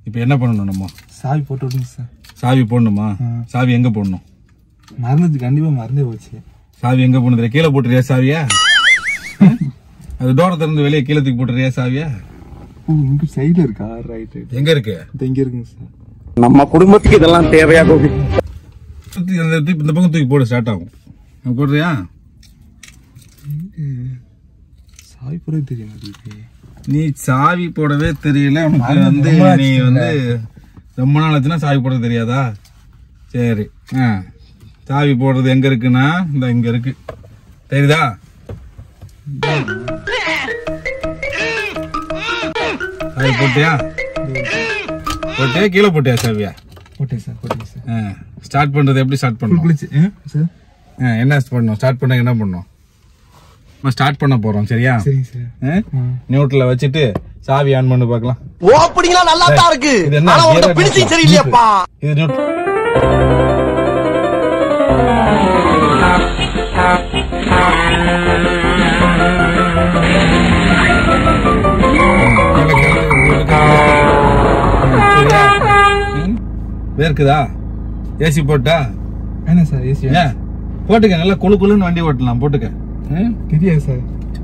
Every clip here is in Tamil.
இப்போ என்ன பண்ணணும் நம்ம? சாவி போட்டு விடுங்க சார். சாவி போடணுமா? சாவி எங்க போடணும்? மறந்துச்சு, கண்டிப்பா மறந்தே போச்சு. சாவி எங்க போனது? கீழே போட்டுறியா சாவியா? அது டோரை திறந்து வெளியே கீழே தூக்கி போட்டுறியா சாவியா? இங்க சைடுல இருக்கா? ரைட். எங்க இருக்கு? இங்க இருக்குங்க சார். நம்ம குடும்பத்துக்கு இதெல்லாம் தேவையா கோபி? இந்த பக்கம் தூக்கி போட ஸ்டார்ட் ஆகும். போடுறியா? சாவி போட தெரிய மாட்டேங்குது. நீ சாவி போடவே தெரியல உனக்கு வந்து. நீ வந்து ரொம்ப நாள் ஆச்சுன்னா சாவி போட தெரியாதா? சரி, சாவி போடுறது எங்க இருக்குன்னா இந்த இங்க இருக்கு, தெரியுதா? சாவி போட்டியா? கீழே போட்டியா சாவியா? போட்டேன் சார், போட்டேன் சார். ஸ்டார்ட் பண்றது எப்படி ஸ்டார்ட் பண்ணணும் சார்? என்ன பண்ணணும்? ஸ்டார்ட் பண்ண என்ன பண்ணணும்? நம்ம ஸ்டார்ட் பண்ண போறோம், சரியா? சரிங்க சார். நியூட்ரல்ல வச்சுட்டு சாவி ஆன் பண்ணி பார்க்கலாம். ஓப்பனிங்ல நல்லா தான் இருக்கு. இது என்ன? ஆனா உங்க பினிஷிங் சரியில்லையாப்பா. இது நியூட்ரல். வேர்க்குதா? ஏசி போட்டா என்ன சார்? ஏசி போட்டுக்க, நல்லா குளு குளுன்னு வண்டி ஓட்டலாம். போட்டுக்க. தெரியாது சார்.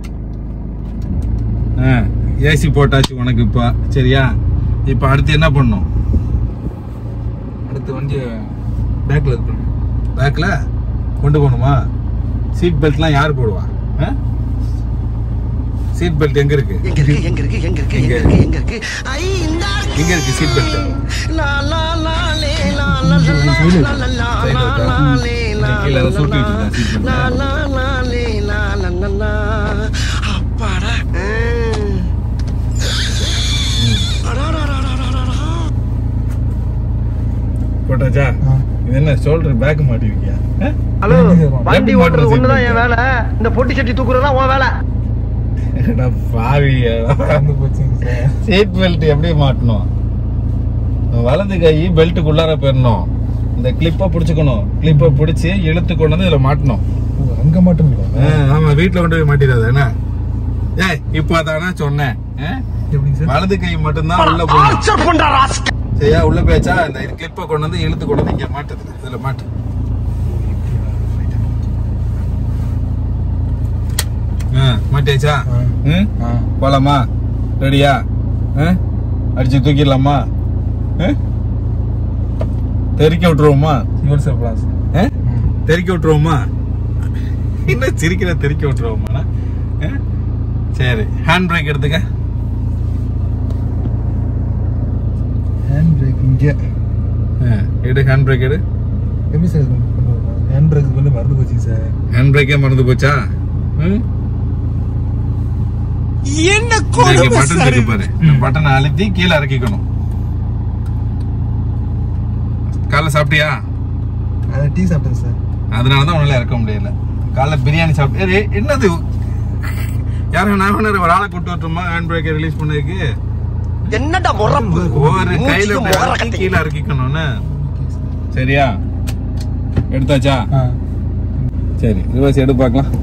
ஏசி போட்டாச்சு உனக்கு இப்ப, சரியா? இப்ப அடுத்து என்ன பண்ணும்? அடுத்த வண்டி பேக்ல இருக்கணும். பேக்ல கொண்டு போகணுமா? சீட் பெல்ட்லாம் யார் போடுவா? சீட் பெல்ட் எங்க இருக்கு? எங்க இருக்கு? எங்க இருக்கு? எங்க இருக்கு? எங்க இருக்கு? எங்க இருக்கு? ஐ இந்த எங்க இருக்கு சீட் பெல்ட்? லா லா லா லே லா லா லா கீழ ஏதோ சூட்டி வச்சிருக்கா சீட் பெல்ட். லா லா லா லே லா லா லா. அப்பாடா. போட்டாச்சா? இது என்ன ஷோல்டர் பேக் மாட்டிருக்கியா? ஹலோ, வண்டி ஓட்டுறது ஒண்ணுதான் என் வேலை. இந்த பொட்டி சட்டி தூக்குறதுதான் உன் வேலை. சீட் பெல்ட் எப்படி மாட்டணும்? வலது கை பெல்ட்டுக்குள்ளார போயிடணும். இந்த கிளிப்பை பிடிச்சுக்கணும். கிளிப்பை பிடிச்சி இழுத்து கொண்டு வந்து இதுல மாட்டணும். அங்க மட்டும் ஆமா, வீட்டுல கொண்டு போய் மாட்டிடாது. என்ன இப்ப தானே சொன்னேன். வலது கை மட்டும்தான் உள்ள போகணும். சரியா? உள்ள போயாச்சா? இந்த கிளிப்பை கொண்டு வந்து இழுத்து கொண்டு வந்து இங்க மாட்டுது. இதுல மாட்டு. மாட்டியாச்சா? போலாமா? ரெடியா? அடிச்சு தூக்கிடலாமா? தெறிக்க விட்டுருவோமா? தெறிக்க விட்டுருவோமா? என்ன சிரிக்கிற? தெறிக்க விட்டுருவோமா? சரி, ஹேண்ட் பிரேக் எடுத்துக்க. ஹேண்ட் பிரேக் இங்க எடு. ஹேண்ட் பிரேக் எடு. எப்படி சார்? ஹேண்ட் பிரேக் வந்து மறந்து போச்சு சார். ஹேண்ட் பிரேக்கே மறந்து போச்சா? என்ன பட்டன் இருக்கு பாரு. பட்டனை அழுத்தி கீழே இறக்கிக்கணும். காலைல சாப்பிட்டியா? டீ சாப்பிட்டேன் சார். அதனாலதான் உன்னால இறக்க முடியல. காலைல பிரியாணி சாப்பிட்டு. என்னது? யாரும் நான் ஒரு ஆளை கூட்டு வரட்டுமா ஹேண்ட் பிரேக்கை ரிலீஸ் பண்ணதுக்கு? என்னடா முறப்பு? ஒரு கையில கீழே இறக்கிக்கணும்னு. சரியா? எடுத்தாச்சா? சரி, ரிவர்ஸ் எடு பார்க்கலாம்.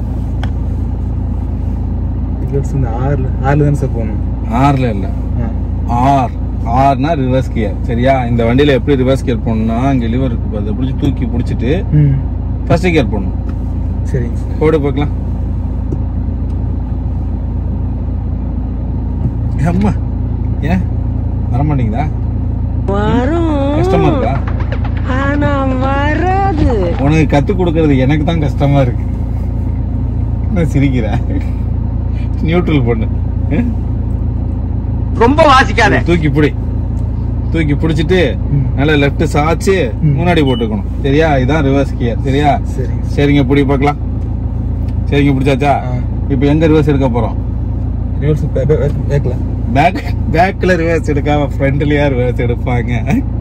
ஆறுல தான் சார் போகணும். ஆறுல இல்ல, ஆர்னா ரிவர்ஸ் கியர். சரியா? இந்த வண்டியில எப்படி ரிவர்ஸ் கியர் போடணும்னா, இங்க லிவர் இருக்கு, அதை பிடிச்சி தூக்கி பிடிச்சிட்டு ஃபர்ஸ்ட் கியர் போடணும். சரிங்க, போடு பார்க்கலாம். அம்மா, ஏன் வர மாட்டீங்களா? கஷ்டமா இருக்கா? உனக்கு கத்து கொடுக்கறது எனக்கு தான் கஷ்டமா இருக்கு. நான் சிரிக்கிறேன். நியூட்ரல் பண்ணு. ரொம்ப வாசிக்காத. தூக்கி பிடி. தூக்கி பிடிச்சிட்டு நல்லா லெஃப்ட் சாச்சு முன்னாடி போட்டுக்கணும். சரியா? இதான் ரிவர்ஸ் கியர். சரியா? சரிங்க, பிடி பார்க்கலாம். சரிங்க, பிடிச்சாச்சா? இப்போ எங்க ரிவர்ஸ் எடுக்க போறோம்? ரிவர்ஸ் பேக்ல. பேக்ல ரிவர்ஸ் எடுக்காம ஃப்ரண்ட்லயா ரிவர்ஸ் எடுப்பாங்க.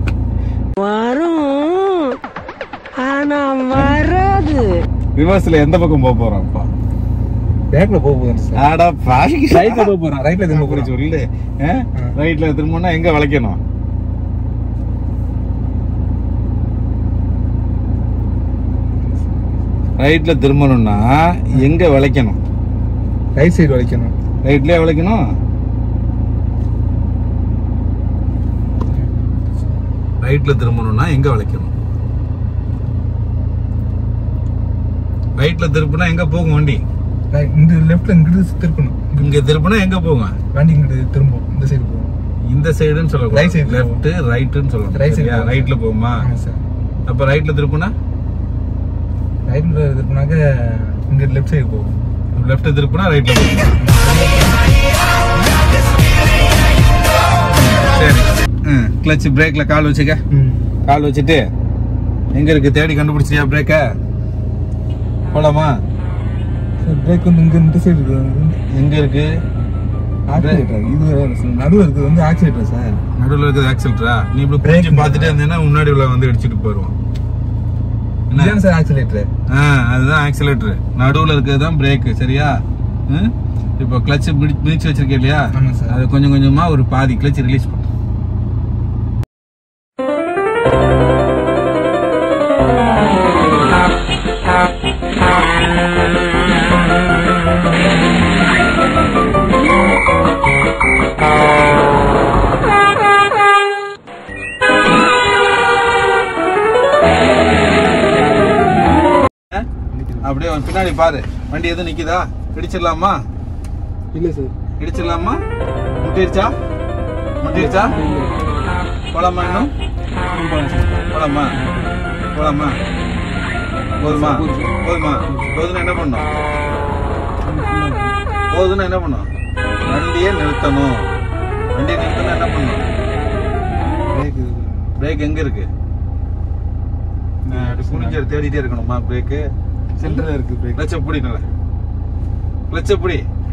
ரிவர்ஸ்ல எந்த பக்கம் போக போறோம்? அப்பா பேக்ல போக போறேன் சார். ஆடா பாவி, ரைட்ல போக போறேன். ரைட்ல திரும்ப போறேன் சொல்லு. ரைட்ல திரும்பினா எங்க வளைக்கணும்? ரைட்ல திரும்பணும்னா எங்க வளைக்கணும்? Right side வளைக்கணும். ரைட்லயே வளைக்கணும். ரைட்ல திரும்பணும்னா எங்க வளைக்கணும்? ரைட்ல திருப்பினா எங்க போகும் வண்டி? இந்த லெஃப்ட்ல இங்கிட்டு திருப்பணும். இங்க திருப்பினா எங்க போகும் வண்டி? இங்கிட்டு திரும்பும், இந்த சைடு போகும். இந்த சைடுன்னு சொல்லலாம், ரைட் சைடு, லெஃப்ட் ரைட்னு சொல்லலாம். ரைட் சைடு ரைட்ல போகுமா? அப்ப ரைட்ல திருப்பினா ரைட்ல திருப்பினாக்க இங்க லெஃப்ட் சைடு போகும். லெஃப்ட் திருப்பினா ரைட்ல போகும். சரி, கிளட்ச் பிரேக்ல கால் வச்சுக்க. கால் வச்சுட்டு எங்க இருக்கு தேடி கண்டுபிடிச்சியா பிரேக்க? போலாமா? பிரேக் வந்து இங்க இந்த சைடு இருக்கு. எங்க இருக்கு? ஆக்சிலேட்டர் இது நடுவுல இருக்குது வந்து ஆக்சிலேட்டர் சார். நடுவுல இருக்குது ஆக்சிலேட்டரா? நீ இப்படி பிரேக் பார்த்துட்டே இருந்தேன்னா முன்னாடி உள்ள வந்து இடிச்சிட்டு போயிடுவோம். என்ன சார் ஆக்சிலேட்டர்? அதுதான் ஆக்சிலேட்டர். நடுவுல இருக்கிறது தான் பிரேக். சரியா? இப்போ கிளட்ச் மிதிச்சு வச்சிருக்கேன் இல்லையா, அது கொஞ்சம் கொஞ்சமா ஒரு பாதி கிளட்ச் ரிலீஸ் பண்ணு. அப்படியே பின்னாடி பாரு, வண்டி எதுவும் நிக்குதா? இடிச்சிடலாமா? இல்ல சார். இடிச்சிடலாமா? முட்டிருச்சா? முட்டிருச்சா? போலாமா? இன்னும் போலாமா? போலாமா? போதுமா? போதுமா? போதுன்னா என்ன பண்ணும்? போதுன்னா என்ன பண்ணும்? வண்டியை நிறுத்தணும். வண்டியை நிறுத்தணும் என்ன பண்ணும்? பிரேக் எங்க இருக்கு? குனிஞ்ச தேடிட்டே இருக்கணுமா? பிரேக்கு சென்டர்ல இருக்கு. பிரேக் கிளட்ச புடி, நல்ல கிளட்ச புடி.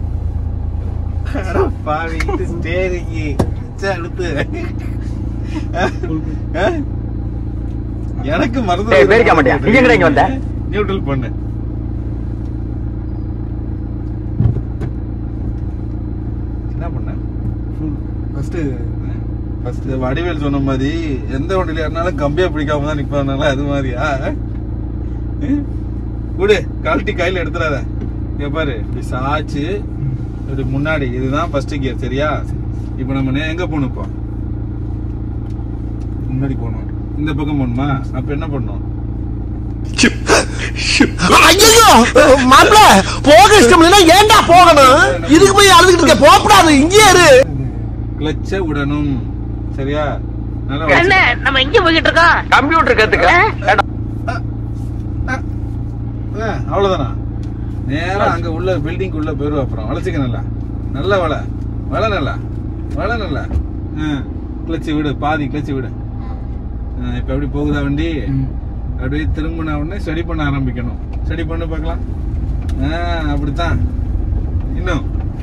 பாவி ஸ்டேரிங் அடுத்து எனக்கு மறந்து பேரிக்க மாட்டியா? நீங்க எங்க இங்க வந்த? நியூட்ரல் பண்ணு. என்ன பண்ண? ஃபர்ஸ்ட் வடிவேல் சொன்ன மாதிரி எந்த வண்டியில ஏறினாலும் கம்பியா பிடிக்காம தான் நிப்பானால அது மாதிரியா? விடு, கழட்டி கையில எடுத்துறாத. இங்க பாரு, இப்படி சாச்சு இப்படி முன்னாடி. இதுதான் ஃபர்ஸ்ட் கியர். சரியா? இப்ப நம்ம எங்க போகணும்? இப்போ முன்னாடி போகணும். இந்த பக்கம் போகணுமா? அப்ப என்ன பண்ணணும்? ஐயோ மாப்ள, போக இஷ்டம் இல்லைன்னா ஏன்டா போகணும்? இதுக்கு போய் அழுதுகிட்டு இருக்க, போகக்கூடாது, இங்கே இரு. கிளட்ச விடணும். சரியா? என்ன நம்ம எங்க போயிட்டு இருக்கோம்? கம்ப்யூட்டர் கத்துக்க. அவ்வளவுதானா? நேரா அங்க உள்ள பில்டிங் உள்ள போயிருவா. அப்புறம் வளைச்சுக்க. நல்லா நல்லா வள வள நல்லா வள நல்லா. கிளட்சி விடு, பாதி கிளட்சி விடு. இப்ப எப்படி போகுதா வண்டி? அப்படியே திரும்பின உடனே ஸ்டடி பண்ண ஆரம்பிக்கணும். ஸ்டடி பண்ணு பார்க்கலாம். அப்படித்தான். இன்னும்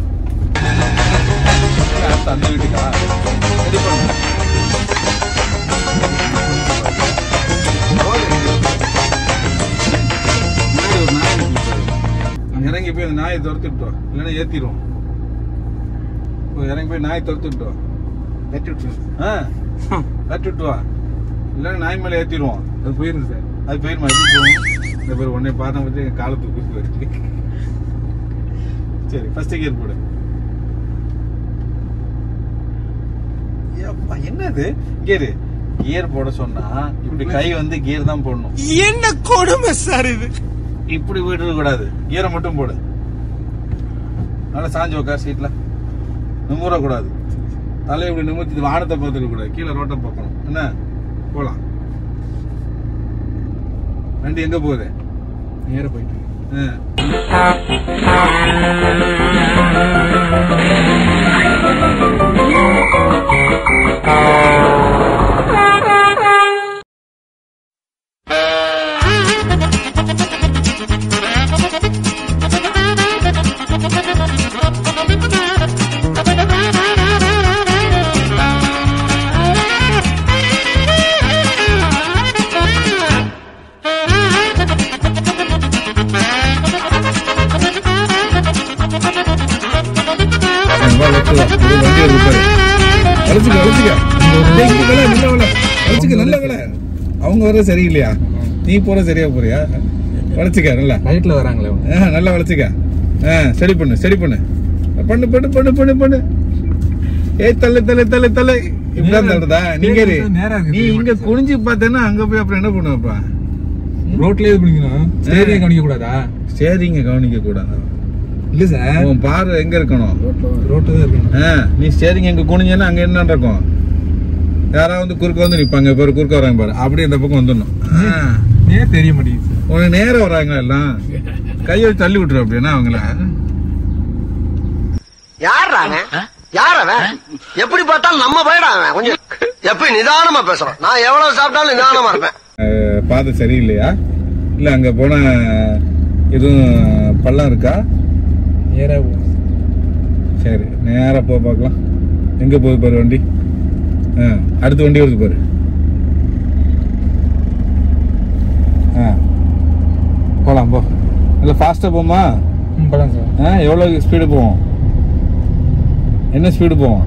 அந்த வீட்டுக்கா ஸ்டடி பண்ணு. இறங்கி போய் அந்த நாயை துரத்துட்டோம், இல்லைன்னா ஏத்திடுவோம். இறங்கி போய் நாயை துரத்துட்டோம், தட்டி விட்டு வா, இல்லைன்னா நாய் மேலே ஏத்திடுவோம். அது போயிருது சார். அது போயிருமா? எப்படி போகும்? இந்த பேர் உடனே பார்த்தா பற்றி காலத்துக்கு குறுக்கு வருது. சரி, ஃபர்ஸ்ட் கியர் போடு. என்னது கியர்? கியர் போட சொன்னா இப்படி கை வந்து கியர் தான் போடணும். என்ன கொடுமை சார் இது? இப்படி விட்டுற கூடாது, கியரை மட்டும் போடு. நல்லா சாஞ்சு உட்கார் சீட்ல, நிமிர கூடாது. தலை இப்படி நிமிர்த்தி வானத்தை பார்த்துக்க கூடாது, கீழே ரோட்டை பார்க்கணும். என்ன? போலாம். வண்டி எங்க போகுது? நேர போயிட்டு அவங்க வர சரியில்லையா? நீ போற சரியா போறியா? வளைச்சுக்க. நல்லா ரைட்ல வராங்களே, நல்லா வளைச்சுக்க. ஸ்டடி பண்ணு, ஸ்டடி பண்ணு, பண்ணு பண்ணு பண்ணு பண்ணு பண்ணு. ஏய் தள்ளு தள்ளு தள்ளு தள்ளு இப்பதான் தள்ளுதா நீங்க இரு. நேரா இருக்கு. நீ இங்க குனிஞ்சு பார்த்தேன்னா அங்க போய் அப்புறம் என்ன பண்ணுவப்பா? ரோட்ல இது பண்ணிக்கணும். ஸ்டேரிங் கவனிக்க கூடாதா? ஸ்டேரிங்க கவனிக்க கூடாது. இல்ல சார், உன் பார்வை எங்க இருக்கணும்? ரோட்டு தான் இருக்கணும். நீ ஸ்டேரிங் எங்க குனிஞ்சேன்னா அங்க என்ன இருக்கும்? யாராவது வந்து குறுக்க வந்து நிப்பாங்க, பாரு குறுக்க வராங்க பாரு, அப்படியே இந்த பக்கம் வந்துடணும். ஏன் தெரிய மாட்டேங்குது சார்? உனக்கு நேரம் வராங்களா எல்லாம்? கையை தள்ளி விட்டுரு அப்படின்னா அவங்கள. யார் அவன்? எப்படி பார்த்தாலும் நம்ம போயிடா அவன். கொஞ்சம் எப்படி நிதானமா பேசணும். நான் எவ்வளவு சாப்பிட்டாலும் நிதானமா இருப்பேன். பாதை சரியில்லையா? இல்ல அங்க போன எதுவும் பள்ளம் இருக்கா? நேரா போ. சரி நேரா போ பார்க்கலாம். எங்க போகுது பாரு வண்டி. அடுத்த வண்டி வருது பாரு. போலாம் போ. இல்ல ஃபாஸ்டா போமா? போலாம் சார். எவ்வளவு ஸ்பீடு போவோம்? என்ன ஸ்பீடு போவோம்?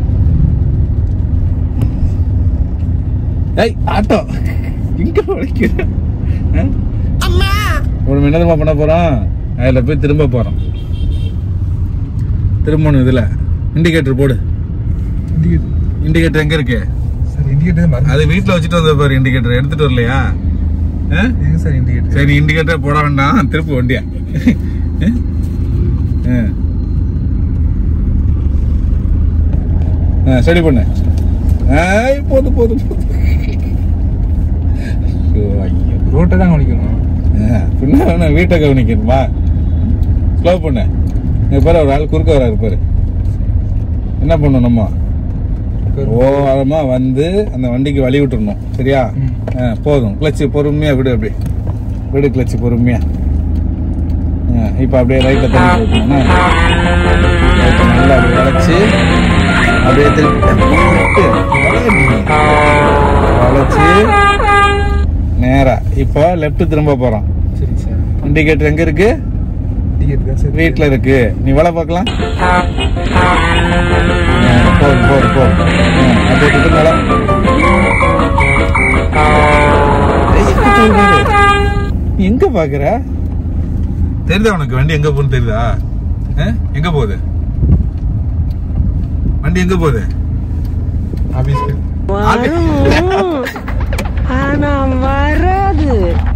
ஏய் ஆட்டோ இங்க உடைக்கிற. ஒரு மணி நேரமா பண்ண போறோம். அதுல போய் திரும்ப போறோம். திரும்பணும். இதுல இண்டிகேட்டர் போடு. இண்டிகேட்டர் எங்க இருக்கு சார்? இண்டிகேட்டர் அது வீட்டுல வச்சுட்டு வந்த பாரு. இண்டிகேட்டர் எடுத்துட்டு வரலையா? Sir indicator. சரி இண்டிகேட்டர் போட வேண்டாம், திருப்பி வண்டியா. சரி பண்ணு. போது போது போது. ரோட்டை தான் கவனிக்கணும். பின்ன வீட்டை கவனிக்கணுமா? ஸ்லோ பண்ணு. பாரு ஒரு ஆள் குறுக்க வராரு பாரு. என்ன பண்ணணும் நம்ம? ஓரமா வந்து அந்த வண்டிக்கு வழி விட்டுறணும். சரியா? போதும். கிளச்சு பொறுமையா விடு. அப்படி விடு கிளச்சு பொறுமையா. இப்ப அப்படியே ரைட்ல தள்ளி போட்டோம்னா நல்லா அப்படி வளைச்சு அப்படியே திருப்பி வளைச்சு நேரா இப்போ லெப்ட் திரும்ப போறோம். சரி சார். இண்டிகேட்டர் எங்க இருக்கு? வீட்டுல இருக்கு. நீ வலை பார்க்கலாம். போதும் போதும் போதும். அப்படியே எங்க பாக்குற? தெரியுதா உனக்கு வண்டி எங்க போகுது? தெரியுதா? எங்க போகுது வண்டி? எங்க போகுது? ஆபீஸ்க்கு. ஆனா வராது.